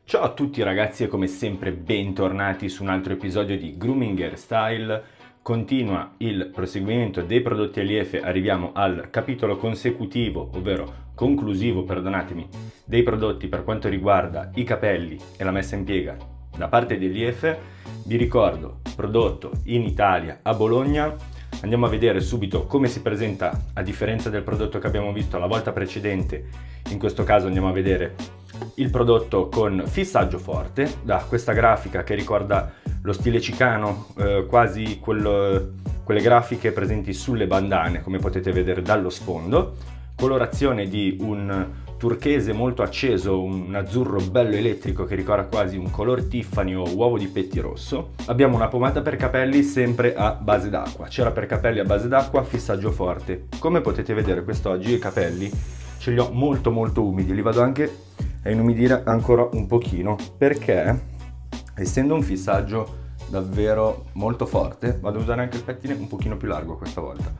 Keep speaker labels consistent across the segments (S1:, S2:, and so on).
S1: Ciao a tutti ragazzi e come sempre bentornati su un altro episodio di Grooming Hairstyle. Continua il proseguimento dei prodotti Eliefe, arriviamo al capitolo consecutivo, ovvero conclusivo, perdonatemi, dei prodotti per quanto riguarda i capelli e la messa in piega da parte di Eliefe. Vi ricordo, prodotto in Italia a Bologna. Andiamo a vedere subito come si presenta a differenza del prodotto che abbiamo visto la volta precedente. In questo caso andiamo a vedere il prodotto con fissaggio forte, da questa grafica che ricorda lo stile Chicano, quasi quelle grafiche presenti sulle bandane, come potete vedere dallo sfondo. Colorazione di un turchese molto acceso, un azzurro bello elettrico che ricorda quasi un color Tiffany o uovo di pettirosso. Abbiamo una pomata per capelli sempre a base d'acqua, cera per capelli a base d'acqua, fissaggio forte. Come potete vedere quest'oggi i capelli ce li ho molto umidi, li vado anche a inumidire ancora un pochino, perché essendo un fissaggio davvero molto forte vado a usare anche il pettine un pochino più largo questa volta.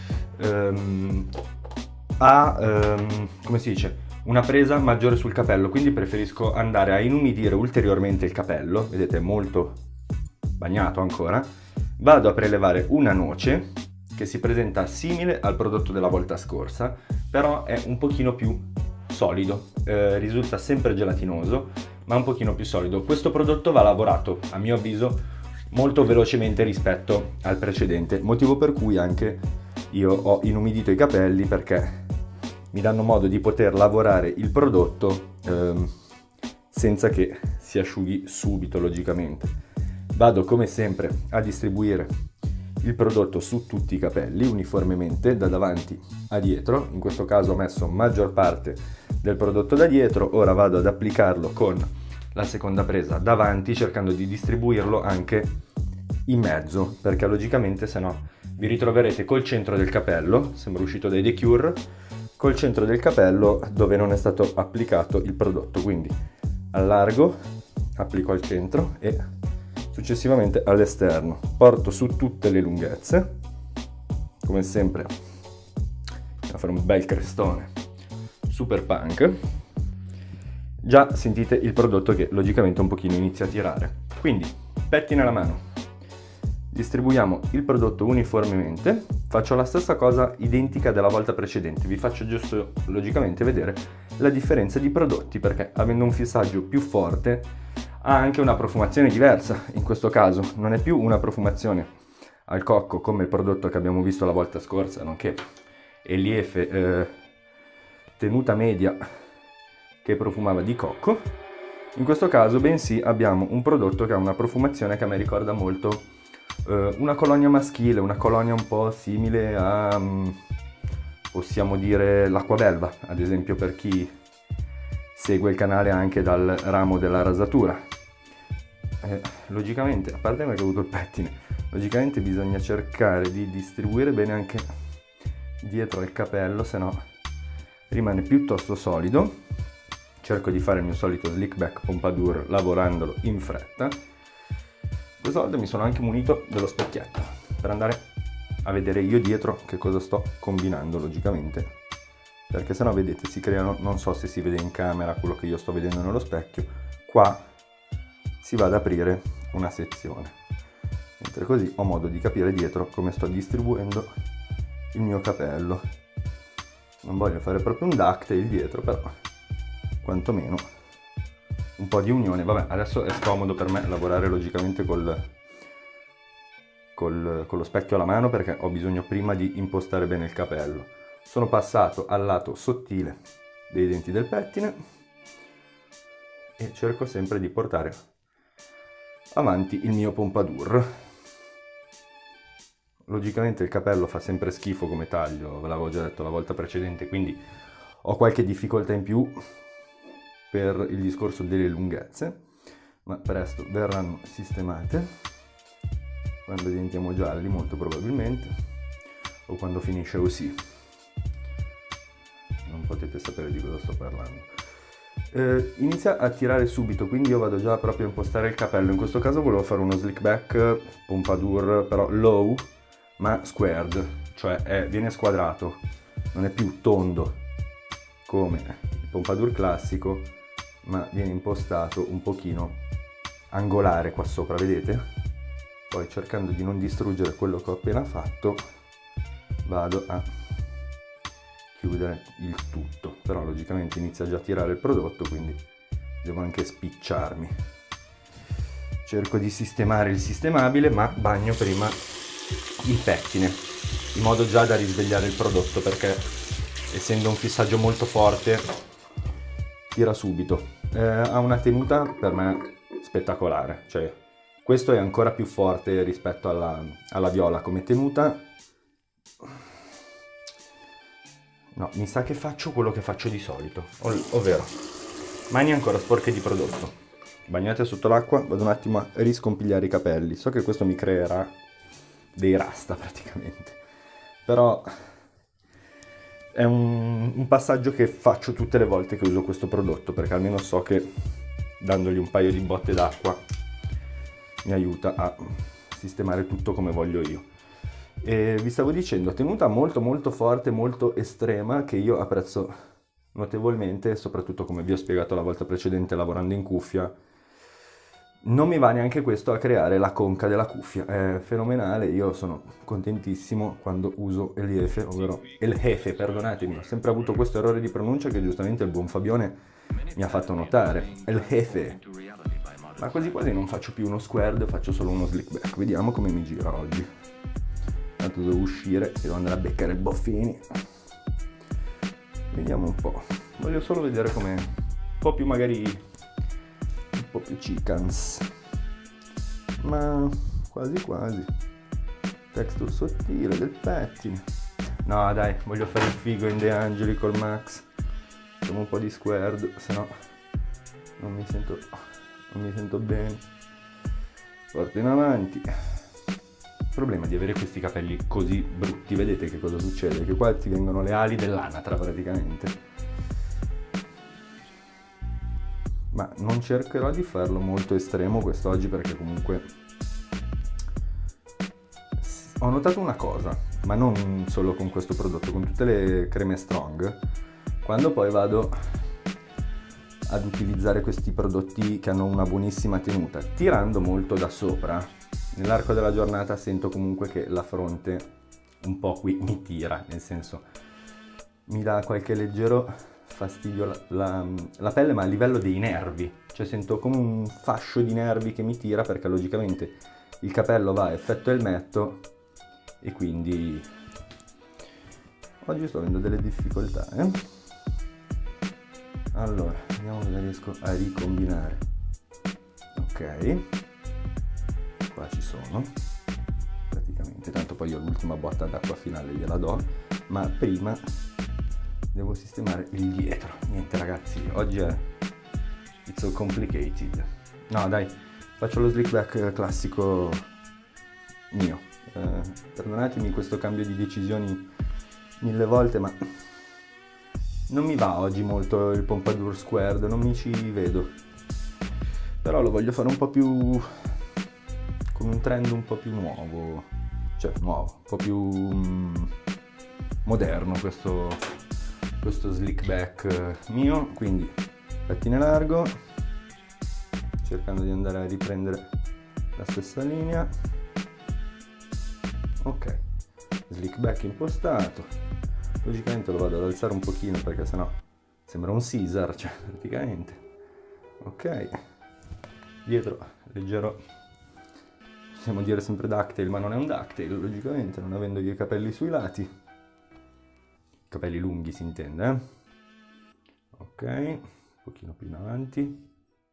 S1: Come si dice, una presa maggiore sul capello, quindi preferisco andare a inumidire ulteriormente il capello, vedete è molto bagnato ancora. Vado a prelevare una noce che si presenta simile al prodotto della volta scorsa, però è un pochino più solido, risulta sempre gelatinoso ma un pochino più solido. Questo prodotto va lavorato a mio avviso molto velocemente rispetto al precedente, motivo per cui anche io ho inumidito i capelli, perché mi danno modo di poter lavorare il prodotto senza che si asciughi subito, logicamente. Vado come sempre a distribuire il prodotto su tutti i capelli uniformemente, da davanti a dietro. In questo caso ho messo maggior parte del prodotto da dietro, ora vado ad applicarlo con la seconda presa davanti, cercando di distribuirlo anche in mezzo, perché logicamente se no vi ritroverete col centro del capello, sembra uscito dai The Cure, col centro del capello dove non è stato applicato il prodotto. Quindi allargo, applico al centro e successivamente all'esterno, porto su tutte le lunghezze, come sempre a fare un bel crestone super punk. Già sentite il prodotto che logicamente un pochino inizia a tirare, quindi pettine alla mano, distribuiamo il prodotto uniformemente. Faccio la stessa cosa identica della volta precedente, vi faccio giusto logicamente vedere la differenza di prodotti, perché avendo un fissaggio più forte ha anche una profumazione diversa. In questo caso non è più una profumazione al cocco come il prodotto che abbiamo visto la volta scorsa, nonché Eliefe tenuta media che profumava di cocco. In questo caso bensì abbiamo un prodotto che ha una profumazione che a me ricorda molto una colonia maschile, una colonia un po' simile a possiamo dire l'acquabelva, ad esempio, per chi segue il canale anche dal ramo della rasatura. Logicamente, a parte che ho avuto il pettine, logicamente bisogna cercare di distribuire bene anche dietro al capello, se no rimane piuttosto solido. Cerco di fare il mio solito slick back pompadour lavorandolo in fretta. Questa volta mi sono anche munito dello specchietto per andare a vedere io dietro che cosa sto combinando, logicamente, perché sennò vedete si creano, non so se si vede in camera quello che io sto vedendo nello specchio, qua si va ad aprire una sezione, mentre così ho modo di capire dietro come sto distribuendo il mio capello. Non voglio fare proprio un ducktail dietro, però quantomeno un po' di unione. Vabbè, adesso è scomodo per me lavorare logicamente con lo specchio alla mano, perché ho bisogno prima di impostare bene il capello. Sono passato al lato sottile dei denti del pettine e cerco sempre di portare avanti il mio pompadour. Logicamente il capello fa sempre schifo come taglio, ve l'avevo già detto la volta precedente, quindi ho qualche difficoltà in più per il discorso delle lunghezze, ma presto verranno sistemate quando diventiamo gialli, molto probabilmente, o quando finisce così. Non potete sapere di cosa sto parlando. Inizia a tirare subito, quindi io vado già proprio a impostare il capello. In questo caso volevo fare uno slick back pompadour però low ma squared, cioè viene squadrato, non è più tondo come il pompadour classico, ma viene impostato un pochino angolare qua sopra, vedete? Poi, cercando di non distruggere quello che ho appena fatto, vado a chiudere il tutto, però logicamente inizia già a tirare il prodotto, quindi devo anche spicciarmi. Cerco di sistemare il sistemabile, ma bagno prima il pettine, in modo già da risvegliare il prodotto, perché essendo un fissaggio molto forte tira subito. Ha una tenuta per me spettacolare, cioè questo è ancora più forte rispetto alla viola come tenuta. No, mi sa che faccio quello che faccio di solito, ovvero mani ancora sporche di prodotto, bagnate sotto l'acqua, vado un attimo a riscompigliare i capelli. So che questo mi creerà dei rasta praticamente, però è un passaggio che faccio tutte le volte che uso questo prodotto, perché almeno so che dandogli un paio di botte d'acqua mi aiuta a sistemare tutto come voglio io. E vi stavo dicendo, tenuta molto molto forte, molto estrema, che io apprezzo notevolmente, soprattutto come vi ho spiegato la volta precedente lavorando in cuffia. Non mi va neanche questo a creare la conca della cuffia, è fenomenale, io sono contentissimo quando uso el jefe, ovvero el jefe, perdonatemi, ho sempre avuto questo errore di pronuncia che giustamente il buon Fabione mi ha fatto notare, el jefe. Ma quasi quasi non faccio più uno squared, faccio solo uno slick back, vediamo come mi gira oggi. Tanto devo uscire, devo andare a beccare il Boffini. Vediamo un po'. Voglio solo vedere com'è. Un po' più magari, un po' più chickens. Ma quasi quasi. Texture sottile del pettine. No dai, voglio fare il figo in De Angeli col Max. Facciamo un po' di squared, se no non mi sento bene. Porto in avanti. Il problema di avere questi capelli così brutti, vedete che cosa succede? Che qua ti vengono le ali dell'anatra praticamente. Ma non cercherò di farlo molto estremo quest'oggi, perché comunque ho notato una cosa, ma non solo con questo prodotto, con tutte le creme strong, quando poi vado ad utilizzare questi prodotti che hanno una buonissima tenuta, tirando molto da sopra, nell'arco della giornata sento comunque che la fronte un po' qui mi tira, nel senso mi dà qualche leggero fastidio la pelle, ma a livello dei nervi, cioè sento come un fascio di nervi che mi tira, perché logicamente il capello va a effetto elmetto e quindi oggi sto avendo delle difficoltà, Allora, vediamo se riesco a ricombinare. Ok, qua ci sono praticamente, tanto poi io l'ultima botta d'acqua finale gliela do, ma prima devo sistemare il dietro. Niente ragazzi, oggi è it's so complicated. No dai, faccio lo slick back classico mio. Perdonatemi questo cambio di decisioni 1000 volte, ma non mi va oggi molto il pompadour squared, non mi ci vedo, però lo voglio fare un po' più con un trend un po' più nuovo, cioè nuovo, un po' più moderno questo slick back mio. Quindi pettine largo, cercando di andare a riprendere la stessa linea. Ok, slick back impostato. Logicamente lo vado ad alzare un pochino, perché sennò sembra un Caesar, cioè praticamente. Ok, dietro leggero, possiamo dire sempre ducktail, ma non è un ducktail logicamente, non avendo io i capelli sui lati, capelli lunghi si intende, Ok, un pochino più in avanti,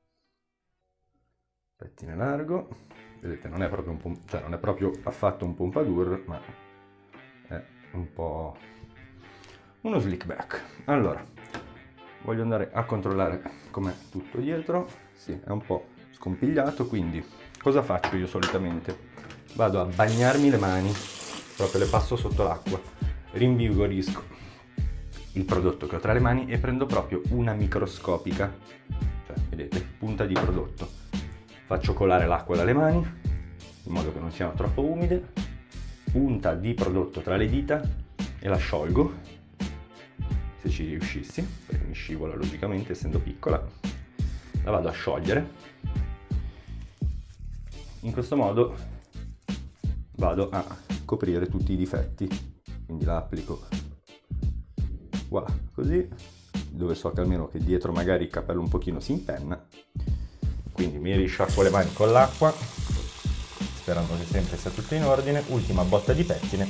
S1: pettine largo, vedete non è proprio cioè non è proprio affatto un pompadour, ma è un po' uno slick back. Allora, voglio andare a controllare com'è tutto dietro. Sì, è un po' scompigliato, quindi cosa faccio io solitamente? Vado a bagnarmi le mani, proprio le passo sotto l'acqua, rinvigorisco il prodotto che ho tra le mani e prendo proprio una microscopica, cioè vedete, punta di prodotto. Faccio colare l'acqua dalle mani, in modo che non siano troppo umide, punta di prodotto tra le dita e la sciolgo, se ci riuscissi, perché mi scivola logicamente essendo piccola. la vado a sciogliere. In questo modo vado a coprire tutti i difetti, quindi la applico, voilà, così, dove so che almeno che dietro magari il capello un pochino si impenna. Quindi mi risciacquo le mani con l'acqua, sperando che sempre sia tutto in ordine. Ultima botta di pettine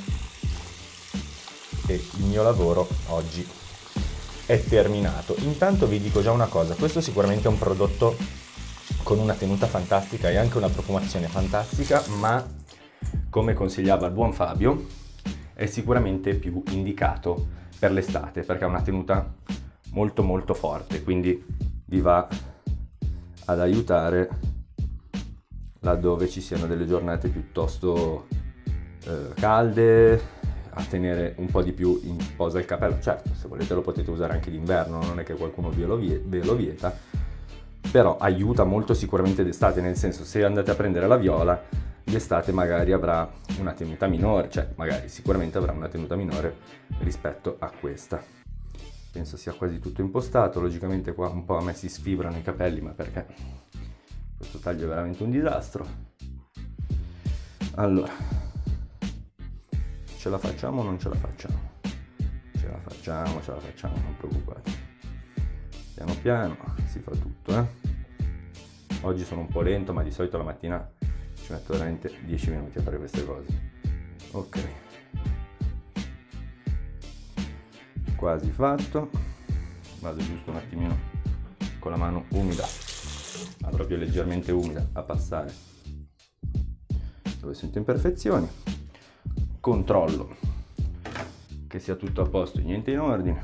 S1: e il mio lavoro oggi è terminato. Intanto vi dico già una cosa, questo sicuramente è un prodotto con una tenuta fantastica e anche una profumazione fantastica, ma come consigliava il buon Fabio è sicuramente più indicato per l'estate perché ha una tenuta molto molto forte, quindi vi va ad aiutare laddove ci siano delle giornate piuttosto calde, a tenere un po' di più in posa il capello. Certo, se volete lo potete usare anche d'inverno, non è che qualcuno ve lo vieta, però aiuta molto sicuramente d'estate, nel senso, se andate a prendere la viola d'estate magari avrà una tenuta minore, cioè magari sicuramente avrà una tenuta minore rispetto a questa. Penso sia quasi tutto impostato. Logicamente qua un po' a me si sfibrano i capelli, ma perché questo taglio è veramente un disastro. Allora, ce la facciamo o non ce la facciamo? Ce la facciamo, non preoccupate. Piano piano si fa tutto, Oggi sono un po' lento, ma di solito la mattina ci metto veramente 10 minuti a fare queste cose. Ok. Quasi fatto. Vado giusto un attimino con la mano umida, ma proprio leggermente umida, a passare dove sento imperfezioni. Controllo che sia tutto a posto e niente in ordine.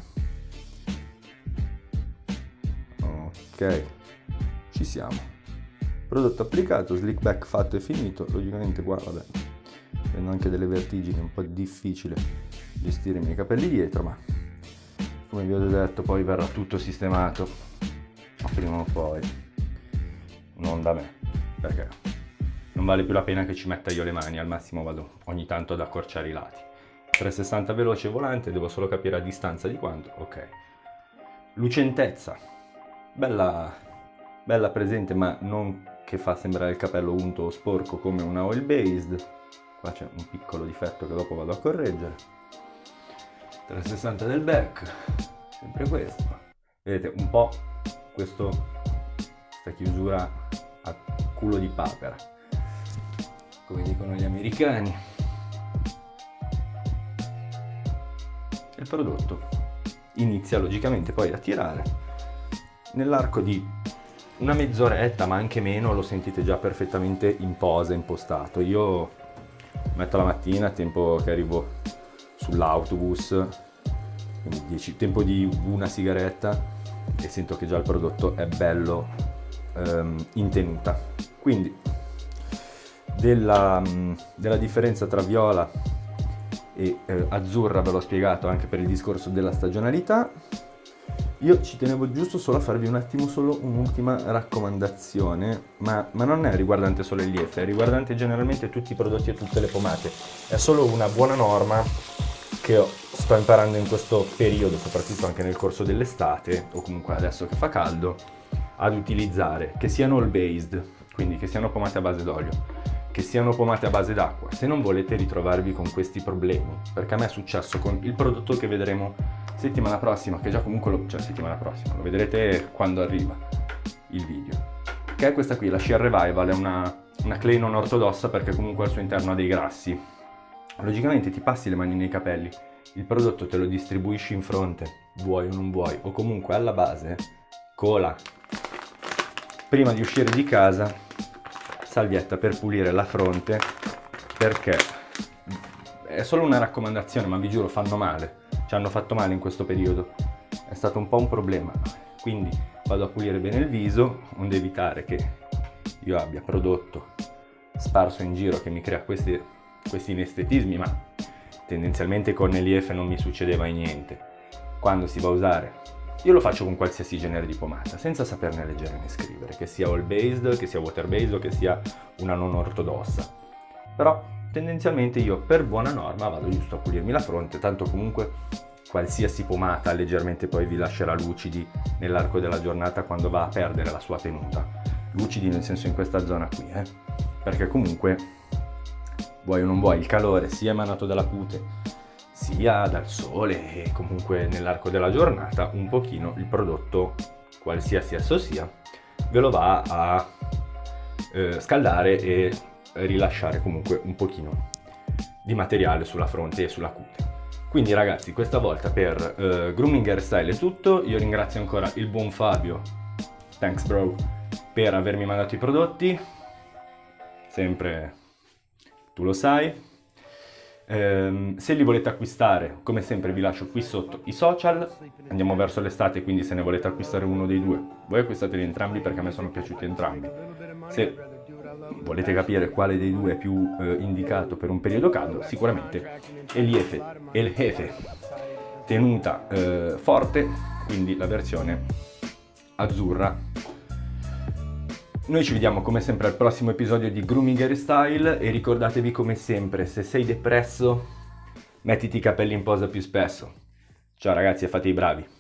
S1: Ok, ci siamo. Prodotto applicato, slick back fatto e finito. Logicamente qua, vabbè, prendo anche delle vertigini, è un po' difficile gestire i miei capelli dietro, ma come vi ho detto poi verrà tutto sistemato prima o poi, non da me, perché non vale più la pena che ci metta io le mani. Al massimo vado ogni tanto ad accorciare i lati. 360 veloce volante, devo solo capire a distanza di quanto. Ok, lucentezza bella presente, ma non che fa sembrare il capello unto o sporco come una oil based. Qua c'è un piccolo difetto che dopo vado a correggere. 360 del back, sempre questo. Vedete un po' questa chiusura a culo di papera, come dicono gli americani. Il prodotto inizia logicamente poi a tirare. Nell'arco di una mezz'oretta, ma anche meno, lo sentite già perfettamente in posa, impostato. Io metto la mattina, tempo che arrivo sull'autobus, quindi tempo di una sigaretta, e sento che già il prodotto è bello in tenuta. Quindi della differenza tra viola e azzurra ve l'ho spiegato anche per il discorso della stagionalità. Io ci tenevo giusto solo a farvi un attimo solo un'ultima raccomandazione, ma non è riguardante solo il lieve, è riguardante generalmente tutti i prodotti e tutte le pomate. È solo una buona norma che sto imparando in questo periodo, soprattutto anche nel corso dell'estate, o comunque adesso che fa caldo, ad utilizzare, che siano all based, quindi che siano pomate a base d'olio, che siano pomate a base d'acqua, se non volete ritrovarvi con questi problemi, perché a me è successo con il prodotto che vedremo settimana prossima, che già comunque settimana prossima, lo vedrete quando arriva il video, che è questa qui, la Sheer Revival. È una clay non ortodossa perché comunque al suo interno ha dei grassi. Logicamente ti passi le mani nei capelli, il prodotto te lo distribuisci in fronte, vuoi o non vuoi, o comunque alla base, cola. Prima di uscire di casa, salvietta per pulire la fronte, perché è solo una raccomandazione, ma vi giuro fanno male, ci hanno fatto male in questo periodo, è stato un po' un problema. Quindi vado a pulire bene il viso, onde evitare che io abbia prodotto sparso in giro che mi crea questi inestetismi, ma tendenzialmente con l'EF non mi succedeva niente. Quando si va a usare, io lo faccio con qualsiasi genere di pomata, senza saperne leggere né scrivere, che sia all based, che sia water based o che sia una non ortodossa. Però tendenzialmente io per buona norma vado giusto a pulirmi la fronte, tanto comunque qualsiasi pomata leggermente poi vi lascerà lucidi nell'arco della giornata quando va a perdere la sua tenuta. Lucidi nel senso in questa zona qui, perché comunque vuoi o non vuoi il calore sia emanato dalla cute sia dal sole e comunque nell'arco della giornata un pochino il prodotto, qualsiasi esso sia, ve lo va a scaldare e rilasciare comunque un pochino di materiale sulla fronte e sulla cute. Quindi ragazzi, questa volta per Grooming Hairstyle è tutto. Io ringrazio ancora il buon Fabio, thanks bro, per avermi mandato i prodotti, sempre tu lo sai. Se li volete acquistare, come sempre vi lascio qui sotto i social. Andiamo verso l'estate, quindi se ne volete acquistare uno dei due, voi acquistateli entrambi perché a me sono piaciuti entrambi. Se volete capire quale dei due è più indicato per un periodo caldo, sicuramente El Jefe tenuta forte, quindi la versione azzurra. Noi ci vediamo come sempre al prossimo episodio di Grooming Hairstyle e ricordatevi come sempre, se sei depresso, mettiti i capelli in posa più spesso. Ciao ragazzi e fate i bravi.